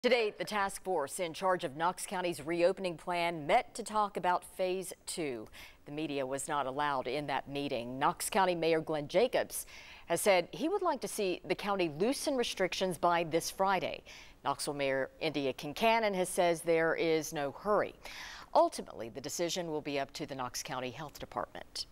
Today, the task force in charge of Knox County's reopening plan met to talk about Phase 2. The media was not allowed in that meeting. Knox County Mayor Glenn Jacobs has said he would like to see the county loosen restrictions by this Friday. Knoxville Mayor India Kincannon says there is no hurry. Ultimately, the decision will be up to the Knox County Health Department.